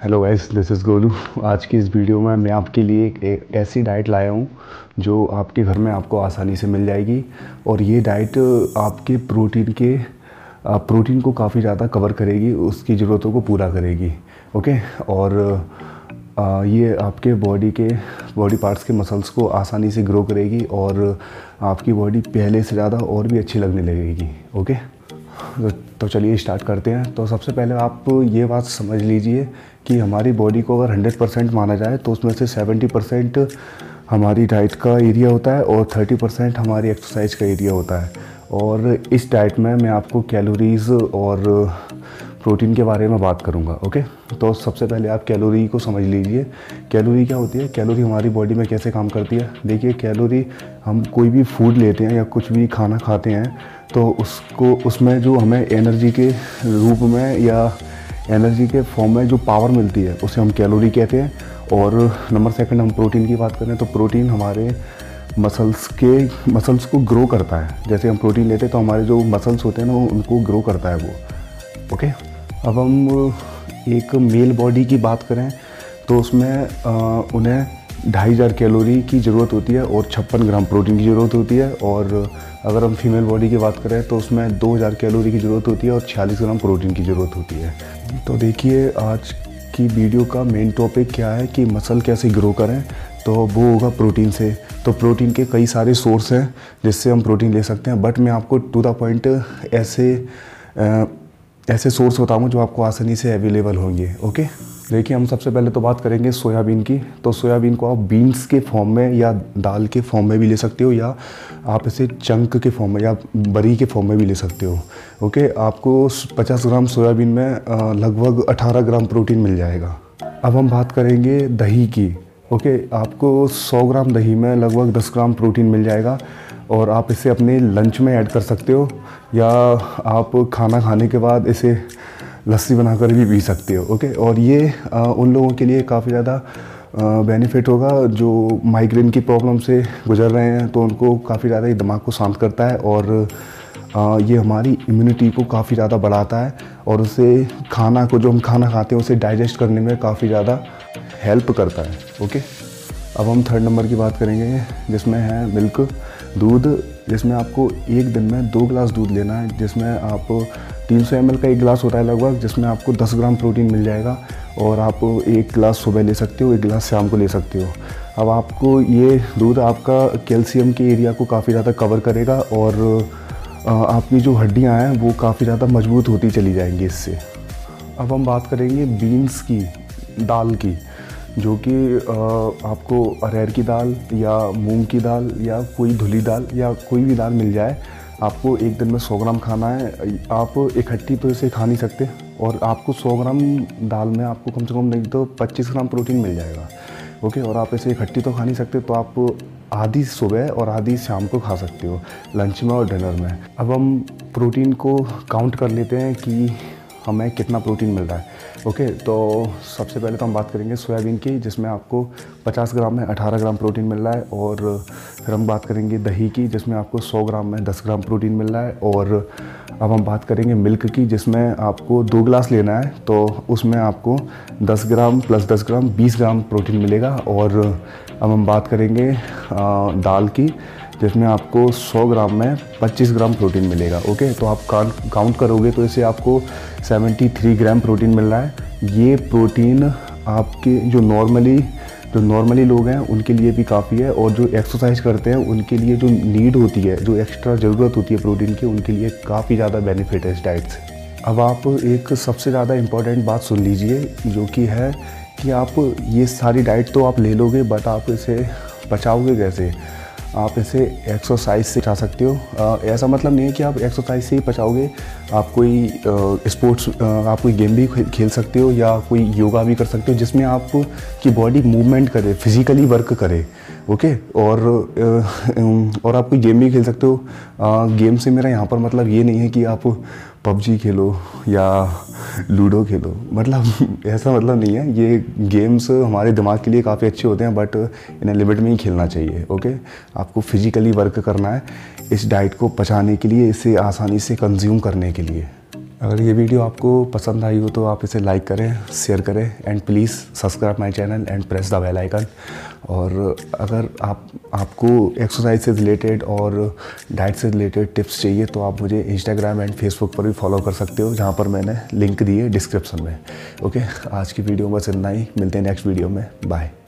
Hello guys, this is Golu. आज की इस वीडियो में मैं आपके लिए एक ऐसी डाइट लाया हूँ जो आपके घर में आपको आसानी से मिल जाएगी। और ये डाइट आपके प्रोटीन को काफ़ी ज़्यादा कवर करेगी, उसकी ज़रूरतों को पूरा करेगी। ओके। और ये आपके बॉडी पार्ट्स के मसल्स को आसानी से ग्रो करेगी और आपकी बॉडी पहले से ज़्यादा और भी अच्छी लगने लगेगी। ओके, तो चलिए स्टार्ट करते हैं। तो सबसे पहले आप ये बात समझ लीजिए कि हमारी बॉडी को अगर 100% माना जाए तो उसमें से 70% हमारी डाइट का एरिया होता है और 30% हमारी एक्सरसाइज का एरिया होता है। और इस डाइट में मैं आपको कैलोरीज़ और प्रोटीन के बारे में बात करूंगा। ओके, तो सबसे पहले आप कैलोरी को समझ लीजिए। कैलोरी क्या होती है? कैलोरी हमारी बॉडी में कैसे काम करती है? देखिए, कैलोरी, हम कोई भी फूड लेते हैं या कुछ भी खाना खाते हैं तो उसमें जो हमें एनर्जी के रूप में या एनर्जी के फॉर्म में जो पावर मिलती है उसे हम कैलोरी कहते हैं। और नंबर सेकंड, हम प्रोटीन की बात करें तो प्रोटीन हमारे मसल्स को ग्रो करता है। जैसे हम प्रोटीन लेते हैं तो हमारे जो मसल्स होते हैं ना, उनको ग्रो करता है वो। ओके, अब हम एक मेल बॉडी की बात करें तो उसमें उन्हें 2500 कैलोरी की ज़रूरत होती है और 56 ग्राम प्रोटीन की ज़रूरत होती है। और अगर हम फीमेल बॉडी की बात करें तो उसमें 2000 कैलोरी की ज़रूरत होती है और 46 ग्राम प्रोटीन की ज़रूरत होती है। तो देखिए, आज की वीडियो का मेन टॉपिक क्या है कि मसल कैसे ग्रो करें, तो वो होगा प्रोटीन से। तो प्रोटीन के कई सारे सोर्स हैं जिससे हम प्रोटीन ले सकते हैं, बट मैं आपको टू द पॉइंट ऐसे सोर्स बताऊँगा जो आपको आसानी से अवेलेबल होंगे। ओके, देखिए, हम सबसे पहले तो बात करेंगे सोयाबीन की। तो सोयाबीन को आप बीन्स के फॉर्म में या दाल के फॉर्म में भी ले सकते हो, या आप इसे चंक के फॉर्म में या बरी के फॉर्म में भी ले सकते हो। ओके, आपको 50 ग्राम सोयाबीन में लगभग 18 ग्राम प्रोटीन मिल जाएगा। अब हम बात करेंगे दही की। ओके, आपको 100 ग्राम दही में लगभग 10 ग्राम प्रोटीन मिल जाएगा और आप इसे अपने लंच में ऐड कर सकते हो, या आप खाना खाने के बाद इसे लस्सी बनाकर भी पी सकते हो। ओके, और ये उन लोगों के लिए काफ़ी ज़्यादा बेनिफिट होगा जो माइग्रेन की प्रॉब्लम से गुजर रहे हैं, तो उनको काफ़ी ज़्यादा ये दिमाग को शांत करता है और ये हमारी इम्यूनिटी को काफ़ी ज़्यादा बढ़ाता है और उसे खाना को, जो हम खाना खाते हैं, उसे डाइजेस्ट करने में काफ़ी ज़्यादा हेल्प करता है। ओके, अब हम थर्ड नंबर की बात करेंगे जिसमें है मिल्क, दूध, जिसमें आपको एक दिन में 2 गिलास दूध लेना है, जिसमें आप 300 ml का एक गिलास होता है लगभग, जिसमें आपको 10 ग्राम प्रोटीन मिल जाएगा। और आप एक गिलास सुबह ले सकते हो, एक गिलास शाम को ले सकते हो। अब आपको ये दूध आपका कैल्शियम के एरिया को काफ़ी ज़्यादा कवर करेगा और आपकी जो हड्डियाँ हैं वो काफ़ी ज़्यादा मजबूत होती चली जाएंगी इससे। अब हम बात करेंगे बीन्स की, दाल की, जो कि आपको अरहर की दाल या मूंग की दाल या कोई धुली दाल या कोई भी दाल मिल जाए। आपको एक दिन में 100 ग्राम खाना है। आप इकट्ठी तो इसे खा नहीं सकते, और आपको 100 ग्राम दाल में आपको कम से कम नहीं तो 25 ग्राम प्रोटीन मिल जाएगा। ओके, और आप इसे इकट्ठी तो खा नहीं सकते, तो आप आधी सुबह और आधी शाम को खा सकते हो, लंच में और डिनर में। अब हम प्रोटीन को काउंट कर लेते हैं कि हमें कितना प्रोटीन मिल रहा है। ओके, तो सबसे पहले तो हम बात करेंगे सोयाबीन की, जिसमें आपको 50 ग्राम में 18 ग्राम प्रोटीन मिल रहा है। और फिर हम बात करेंगे दही की, जिसमें आपको 100 ग्राम में 10 ग्राम प्रोटीन मिल रहा है। और अब हम बात करेंगे मिल्क की, जिसमें आपको 2 गिलास लेना है, तो उसमें आपको 10 ग्राम प्लस 10 ग्राम 20 ग्राम प्रोटीन मिलेगा। और अब हम बात करेंगे दाल की, जिसमें आपको 100 ग्राम में 25 ग्राम प्रोटीन मिलेगा। ओके, तो आप काउंट करोगे तो इसे आपको 73 ग्राम प्रोटीन मिल रहा है। ये प्रोटीन आपके जो नॉर्मली लोग हैं उनके लिए भी काफ़ी है, और जो एक्सरसाइज करते हैं उनके लिए जो नीड होती है, जो एक्स्ट्रा ज़रूरत होती है प्रोटीन की, उनके लिए काफ़ी ज़्यादा बेनिफिट है इस डाइट से। अब आप एक सबसे ज़्यादा इम्पॉर्टेंट बात सुन लीजिए, जो कि है कि आप ये सारी डाइट तो आप ले लोगे, बट आप इसे पचाओगे कैसे? आप इसे एक्सरसाइज से पचा सकते हो। ऐसा मतलब नहीं है कि आप एक्सरसाइज से ही पचाओगे। आप कोई आप कोई गेम भी खेल सकते हो या कोई योगा भी कर सकते हो, जिसमें आपकी बॉडी मूवमेंट करे, फिजिकली वर्क करे। ओके, और आप कोई गेम भी खेल सकते हो। गेम से मेरा यहाँ पर मतलब ये नहीं है कि आप पबजी खेलो या लूडो खेलो, मतलब ऐसा मतलब नहीं है। ये गेम्स हमारे दिमाग के लिए काफ़ी अच्छे होते हैं, बट इन्हें लिमिट में ही खेलना चाहिए। ओके, आपको फिजिकली वर्क करना है इस डाइट को पचाने के लिए, इसे आसानी से कंज्यूम करने के लिए। अगर ये वीडियो आपको पसंद आई हो तो आप इसे लाइक करें, शेयर करें and please subscribe my channel and press the bell icon. और अगर आपको एक्सरसाइज से रिलेटेड और डाइट से रिलेटेड टिप्स चाहिए तो आप मुझे इंस्टाग्राम एंड फेसबुक पर भी फॉलो कर सकते हो, जहाँ पर मैंने लिंक दी है डिस्क्रिप्शन में। ओके, आज की वीडियो बस इतना ही, मिलते हैं नेक्स्ट वीडियो में, बाय।